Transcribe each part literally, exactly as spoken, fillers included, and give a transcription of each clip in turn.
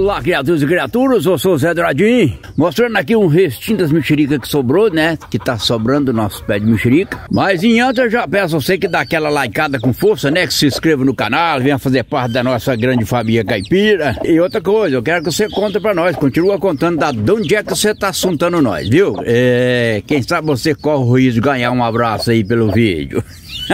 Olá, criaturas e criaturas, eu sou o Zé Douradinho, mostrando aqui um restinho das mexericas que sobrou, né? Que tá sobrando o nosso pé de mexerica. Mas em antes eu já peço a você que dá aquela likeada com força, né? Que se inscreva no canal, venha fazer parte da nossa grande família caipira. E outra coisa, eu quero que você conte pra nós, continua contando da de onde é que você tá assuntando nós, viu? É, quem sabe você corre o risco de ganhar um abraço aí pelo vídeo.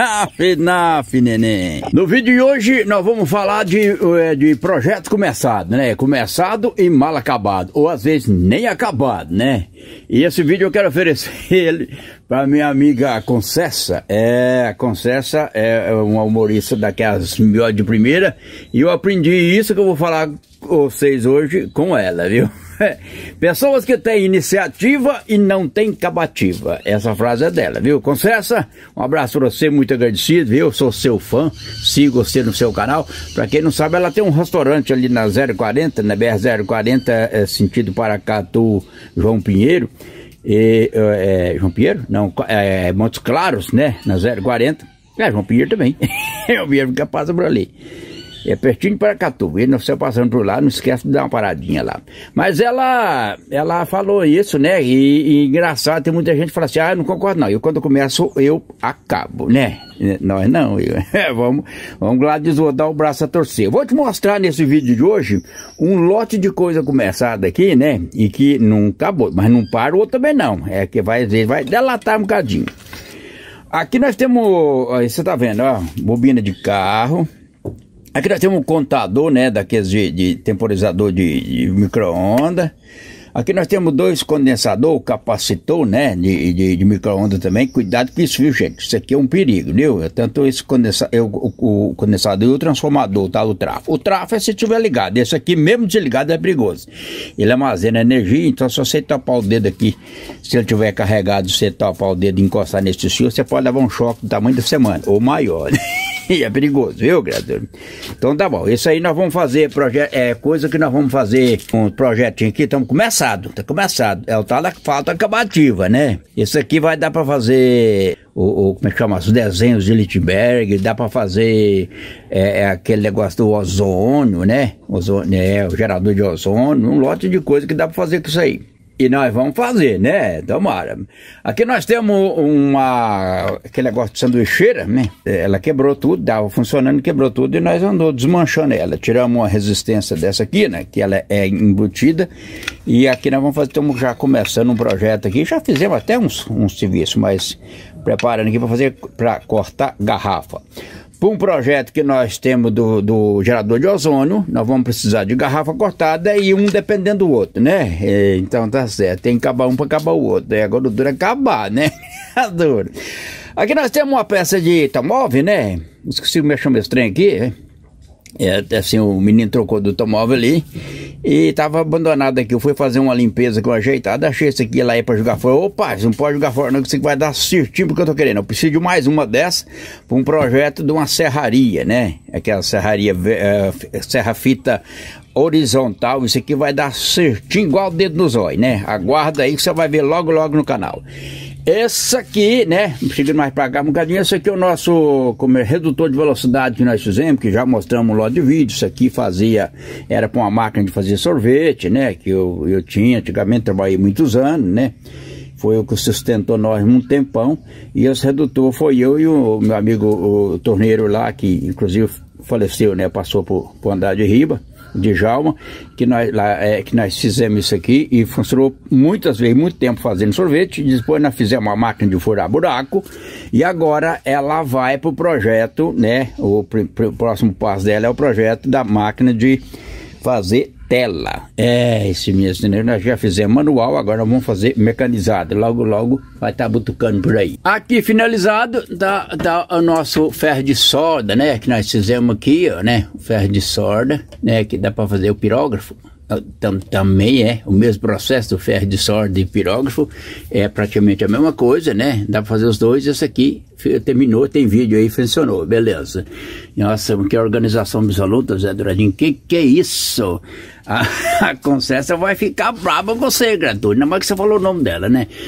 Afinaf, neném. No vídeo de hoje nós vamos falar de, de projetos começados, né? Começado e mal acabado, ou às vezes nem acabado, né? E esse vídeo eu quero oferecer ele para minha amiga Concessa. É, a Concessa é uma humorista daquelas melhores de primeira, e eu aprendi isso que eu vou falar com vocês hoje com ela, viu? Pessoas que têm iniciativa e não têm cabativa. Essa frase é dela, viu? Concessa, um abraço pra você, muito agradecido, viu? Eu sou seu fã, sigo você no seu canal. Pra quem não sabe, ela tem um restaurante ali na zero quarenta, na B R zero quarenta, é, sentido Paracatu, João Pinheiro. E, é, João Pinheiro? Não, é Montes Claros, né? Na zero quarenta. É, João Pinheiro também. João Pinheiro que passa por ali. É pertinho de Paracatu, e você passando por lá, não esquece de dar uma paradinha lá. Mas ela, ela falou isso, né? E, e engraçado, tem muita gente que fala assim, ah, eu não concordo não. Eu quando eu começo, eu acabo, né? Nós não, eu, vamos, vamos lá desodar o braço a torcer. Eu vou te mostrar nesse vídeo de hoje um lote de coisa começada aqui, né? E que não acabou, mas não para o outro também não. É que vai, vai delatar um bocadinho. Aqui nós temos, você tá vendo, ó, bobina de carro. Aqui nós temos um contador, né, daqueles de, de temporizador de, de micro-ondas. Aqui nós temos dois condensadores, capacitor, né, de, de, de micro-ondas também. Cuidado com isso, viu, gente? Isso aqui é um perigo, viu? Tanto esse condensador, o, o condensador e o transformador, tá? O trafo. O trafo é se estiver ligado. Esse aqui, mesmo desligado, é perigoso. Ele armazena energia, então se você topar o dedo aqui, se ele estiver carregado, você topar o dedo e encostar nesse fio, você pode levar um choque do tamanho da semana, ou maior, né? E é perigoso, viu, criatura? Então tá bom, isso aí nós vamos fazer, projeto, é coisa que nós vamos fazer um projetinho aqui, estamos começado, tá começado, é o tal da falta acabativa, né? Isso aqui vai dar pra fazer, o, o como é que chama, os desenhos de Lichtenberg, dá pra fazer é, é aquele negócio do ozônio, né? Ozônio, é, o gerador de ozônio, um lote de coisa que dá pra fazer com isso aí. E nós vamos fazer, né? Tomara. Aqui nós temos uma... aquele negócio de sanduicheira, né? Ela quebrou tudo, estava funcionando, quebrou tudo e nós andamos desmanchando ela. Tiramos uma resistência dessa aqui, né? Que ela é embutida. E aqui nós vamos fazer, estamos já começando um projeto aqui. Já fizemos até uns, uns serviços, mas preparando aqui para fazer, para cortar garrafa. Para um projeto que nós temos do, do gerador de ozônio, nós vamos precisar de garrafa cortada e um dependendo do outro, né? É, então tá certo, tem que acabar um para acabar o outro. É, agora o duro é acabar, né? Adoro. Aqui nós temos uma peça de automóvel, né? Esqueci como é que chama esse trem aqui, né? É, assim, o menino trocou do automóvel ali e tava abandonado aqui. Eu fui fazer uma limpeza com ajeitada, achei esse aqui lá aí pra jogar fora. Opa, você não pode jogar fora não, que isso aqui vai dar certinho porque eu tô querendo. Eu preciso de mais uma dessa para um projeto de uma serraria, né? Aquela serraria, uh, serra-fita horizontal. Isso aqui vai dar certinho igual o dedo no zóio, né? Aguarda aí que você vai ver logo logo no canal. Esse aqui, né, chegando mais pra cá um bocadinho, esse aqui é o nosso como é, redutor de velocidade que nós fizemos, que já mostramos um lote de vídeo. Isso aqui fazia, era com uma máquina de fazer sorvete, né, que eu, eu tinha, antigamente trabalhei muitos anos, né, foi o que sustentou nós um tempão, e esse redutor foi eu e o meu amigo, o torneiro lá, que inclusive faleceu, né, passou por, por andar de riba, de Jalma, que nós, lá, é, que nós fizemos isso aqui e funcionou muitas vezes, muito tempo fazendo sorvete. Depois nós fizemos uma máquina de furar buraco e agora ela vai para o projeto, né? O pr pr próximo passo dela é o projeto da máquina de fazer tela. É, esse mesmo, né? Nós já fizemos manual, agora vamos fazer mecanizado. Logo, logo vai estar tá butucando por aí. Aqui finalizado, tá, tá o nosso ferro de solda, né? Que nós fizemos aqui, ó, né? O ferro de solda, né? Que dá para fazer o pirógrafo. Tam, também é o mesmo processo do ferro de solda e pirógrafo, é praticamente a mesma coisa, né? Dá para fazer os dois. Esse aqui terminou, tem vídeo aí, funcionou, beleza. Nossa, que organização absoluta, Zé Douradinho, que que é isso? A, a Concessa vai ficar brava com você, gratuito, ainda mais que você falou o nome dela, né?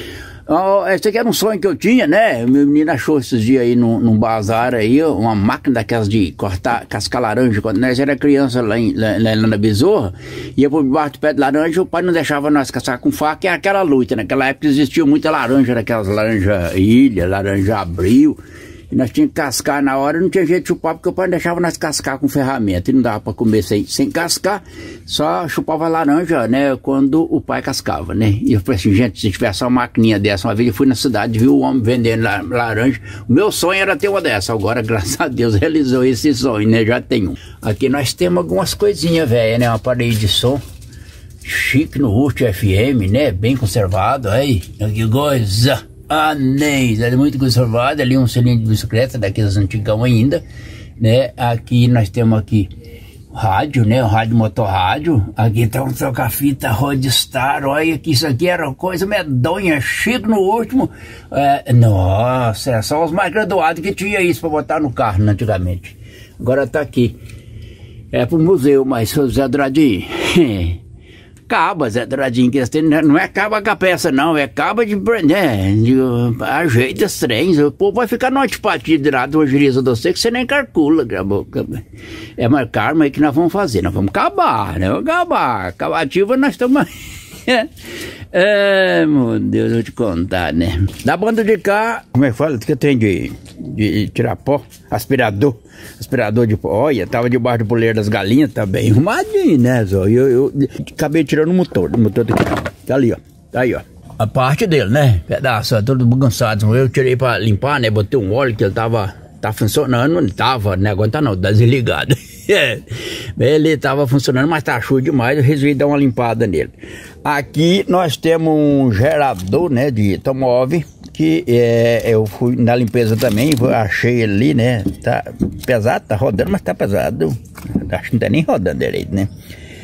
Oh, esse aqui era um sonho que eu tinha, né? Meu menino achou esses dias aí num, num bazar aí, uma máquina daquelas de cortar, cascar laranja. Quando nós era criança lá, em, lá, lá na Besoura, ia por debaixo do pé de laranja, o pai não deixava nós caçar com faca, e era aquela luta. Naquela época existia muita laranja, daquelas laranja ilha, laranja abril. E nós tínhamos que cascar na hora, não tinha jeito de chupar, porque o pai não deixava nós cascar com ferramenta. E não dava para comer sem, sem cascar, só chupava laranja, né? Quando o pai cascava, né? E eu falei assim, gente, se tivesse uma maquininha dessa, uma vez eu fui na cidade, vi o homem vendendo laranja. O meu sonho era ter uma dessa. Agora, graças a Deus, realizou esse sonho, né? Já tem um. Aqui nós temos algumas coisinhas, velho, né? Uma parede de som chique no Rush F M, né? Bem conservado, aí. Que coisa. Ah, nem, é muito conservado, ali um cilindro de bicicleta, daqueles antigão ainda, né? Aqui nós temos aqui rádio, né? O rádio motorrádio. Aqui tá um troca-fita Rodstar. Olha que isso aqui era coisa medonha, chique no último. É, nossa, é só os mais graduados que tinha isso para botar no carro antigamente. Agora tá aqui. É pro museu, mas Zé Douradinho. Caba, Zé Douradinho, que tem, não é caba com a peça, não, é caba de, né, de ajeita os trens. O povo vai ficar no antipatia de lado, uma giriza de você, que você nem calcula, boca. É mais karma aí que nós vamos fazer, nós vamos acabar, né, vamos acabar, acabativa nós estamos... É, meu Deus, eu vou te contar, né? Da banda de cá, como é que fala? Que tem de, de tirar pó, aspirador, aspirador de pó. Olha, tava debaixo do poleiro das galinhas, tá bem arrumadinho, né, Zó? Eu, eu, eu acabei tirando o motor, o motor daqui, tá ali, ó, tá aí, ó. A parte dele, né? Pedaço, ó, todo bagunçado. Eu tirei pra limpar, né? Botei um óleo que ele tava, tá funcionando, não tava, né? Agora tá não, tá desligado. Ele tava funcionando, mas tá chuva demais, eu resolvi dar uma limpada nele. Aqui nós temos um gerador, né, de automóvel, que é, eu fui na limpeza também, achei ele ali, né, tá pesado, tá rodando, mas tá pesado, acho que não tá nem rodando direito, né.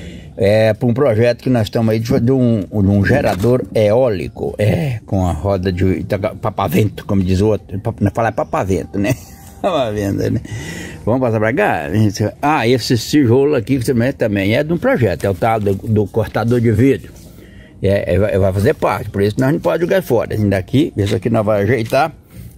É para um projeto que nós estamos aí de, de, um, de um gerador eólico, é, com a roda de papavento, como diz o outro, não falar papavento, né. Papavento, né. Vamos passar pra cá? Ah, esse tijolo aqui também, também é de um projeto, é o tal do, do cortador de vidro. É, é, vai fazer parte, por isso nós não podemos jogar fora. Ainda aqui, isso aqui nós vamos ajeitar.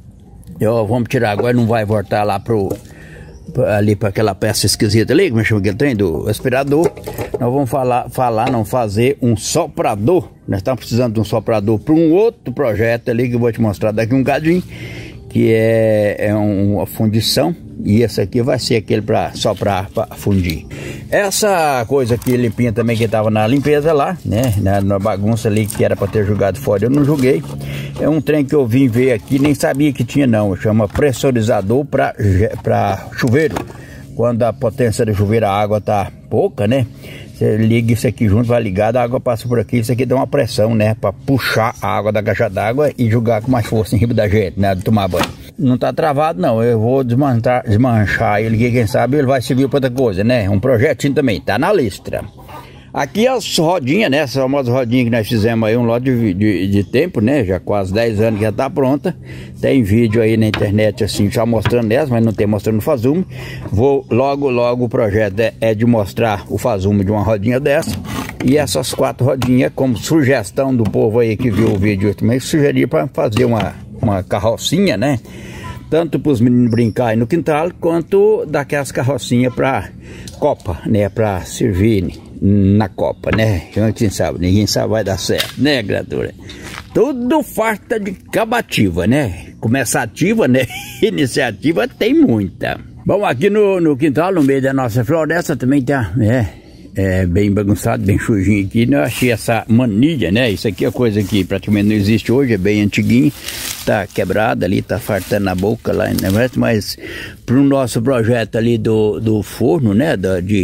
Eu, vamos tirar agora, não vai voltar lá pro, ali para aquela peça esquisita ali, como chama aquele trem do aspirador. Nós vamos falar, falar, não fazer um soprador. Nós estamos precisando de um soprador para um outro projeto ali que eu vou te mostrar daqui um bocadinho, que é, é uma fundição. E esse aqui vai ser aquele para soprar, para fundir. Essa coisa aqui limpinha também que estava na limpeza lá, né? Na, na bagunça ali que era para ter jogado fora, eu não joguei. É um trem que eu vim ver aqui, nem sabia que tinha não. Chama pressurizador para chuveiro. Quando a potência do chuveiro, a água tá pouca, né? Você liga isso aqui junto, vai ligado, a água passa por aqui, isso aqui dá uma pressão, né? Para puxar a água da caixa d'água e jogar com mais força em riba da gente, né? De tomar banho. Não tá travado não, eu vou desmanchar, desmanchar ele, que quem sabe ele vai servir para outra coisa, né? Um projetinho também, tá na lista. Aqui as rodinhas, né? Essas famosas rodinhas que nós fizemos aí um lote de, de, de tempo, né? Já quase dez anos que já tá pronta. Tem vídeo aí na internet assim, já mostrando elas, mas não tem mostrando o fazume. Vou logo, logo o projeto é, é de mostrar o fazume de uma rodinha dessa. E essas quatro rodinhas, como sugestão do povo aí que viu o vídeo também, sugeri para fazer uma, uma carrocinha, né? Tanto para os meninos brincarem no quintal, quanto daquelas carrocinhas para copa, né? Para servir na copa, né? Quem sabe, ninguém sabe vai dar certo, né, criatura? Tudo farta de cabativa, né? Começa ativa, né? Iniciativa tem muita. Bom, aqui no, no quintal, no meio da nossa floresta, também tá, né? É bem bagunçado, bem sujinho aqui. Eu achei essa manilha, né? Isso aqui é coisa que praticamente não existe hoje, é bem antiguinho. Tá quebrada ali, tá fartando na boca lá, né? Mas pro nosso projeto ali do, do forno, né? Da, de,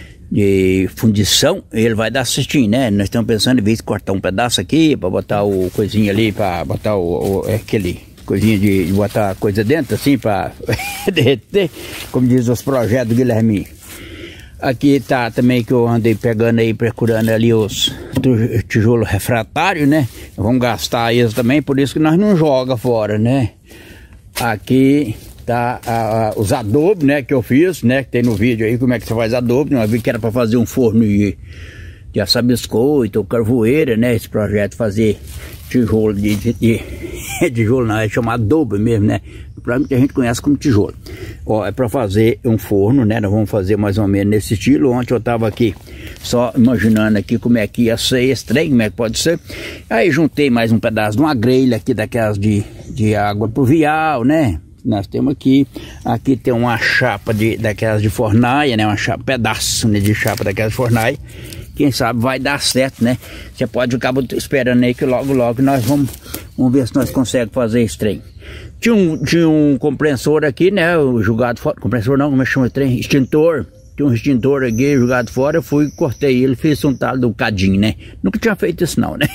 de fundição, ele vai dar certinho, né? Nós estamos pensando em vez de cortar um pedaço aqui, para botar o coisinho ali, para botar o, o aquele... coisinha de, de botar coisa dentro assim, para derreter, como diz os projetos do Guilherme. Aqui tá também que eu andei pegando aí, procurando ali os tijolos refratários, né? Vamos gastar eles também, por isso que nós não joga fora, né? Aqui tá a, a, os adobos, né, que eu fiz, né? Que tem no vídeo aí como é que você faz adobo. Eu vi que era para fazer um forno de, já sabe biscoito, carvoeira, né? Esse projeto fazer tijolo de, de, de tijolo não, é chamado adobe mesmo, né? Pra muita gente conhece como tijolo. Ó, é para fazer um forno, né? Nós vamos fazer mais ou menos nesse estilo. Ontem eu tava aqui só imaginando aqui como é que ia ser esse trem, como é que pode ser. Aí juntei mais um pedaço de uma grelha aqui daquelas de, de água pluvial, né? Nós temos aqui, aqui tem uma chapa de, daquelas de fornaia, né? Uma chapa, pedaço, né, de chapa daquelas de fornaia. Quem sabe vai dar certo, né? Você pode ficar esperando aí que logo, logo nós vamos, vamos ver se nós conseguimos fazer esse trem. Tinha um, tinha um compressor aqui, né? Jogado fora. Compressor não, como é que chama o trem? Extintor. Tinha um extintor aqui jogado fora. Eu fui, cortei ele, fiz um tal do cadinho, né? Nunca tinha feito isso, não, né?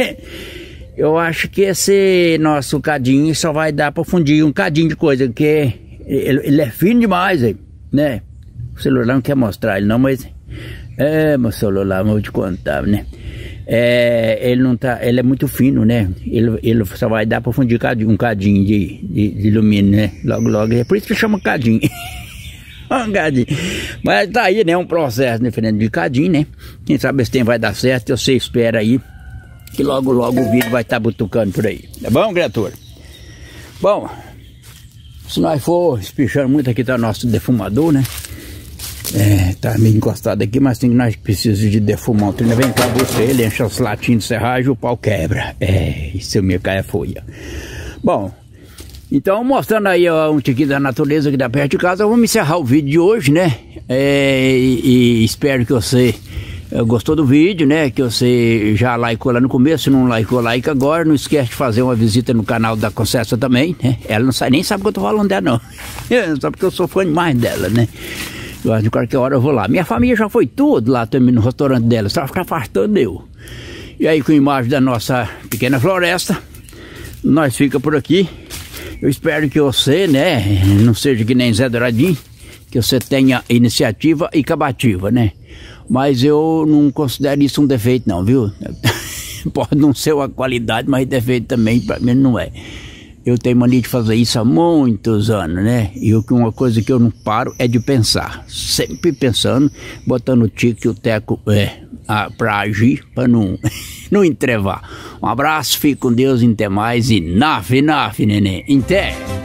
Eu acho que esse nosso cadinho só vai dar para fundir um cadinho de coisa, porque ele, ele é fino demais, aí, né? O celular não quer mostrar ele, não, mas. É, meu celular, vou te contar, né? É, ele não tá, ele é muito fino, né? Ele, ele só vai dar para fundir um cadinho de, de, de alumínio, né? Logo, logo, é por isso que chama cadinho. Um cadinho. Mas tá aí, né? Um processo diferente de cadinho, né? Quem sabe esse tempo vai dar certo, você espera aí, que logo, logo o vídeo vai estar tá butucando por aí. Tá bom, criatura? Bom, se nós for espichando muito aqui, tá o nosso defumador, né? É, tá meio encostado aqui, mas tem que nós precisamos de defumar o trem. Vem cá você, ele enche os latinhos de serragem e o pau quebra. É, isso me cai a folha. Bom, então mostrando aí ó, um tiquinho da natureza aqui da perto de casa, vamos encerrar o vídeo de hoje, né? É, e, e espero que você uh, gostou do vídeo, né? Que você já likeou lá no começo, se não likeou, like agora. Não esquece de fazer uma visita no canal da Concessa também, né? Ela não sabe, nem sabe que eu tô falando dela, não. Só porque eu sou fã demais dela, né? De qualquer hora eu vou lá. Minha família já foi tudo lá também no restaurante dela, só ficar fartando eu. E aí com a imagem da nossa pequena floresta, nós fica por aqui. Eu espero que você, né, não seja que nem Zé Douradinho, que você tenha iniciativa e cabativa, né? Mas eu não considero isso um defeito não, viu? Pode não ser uma qualidade, mas defeito também para mim não é. Eu tenho mania de fazer isso há muitos anos, né? E uma coisa que eu não paro é de pensar. Sempre pensando, botando o tique e o teco é, para agir, para não, não entrevar. Um abraço, fique com Deus, até mais e naf, naf, neném. Até!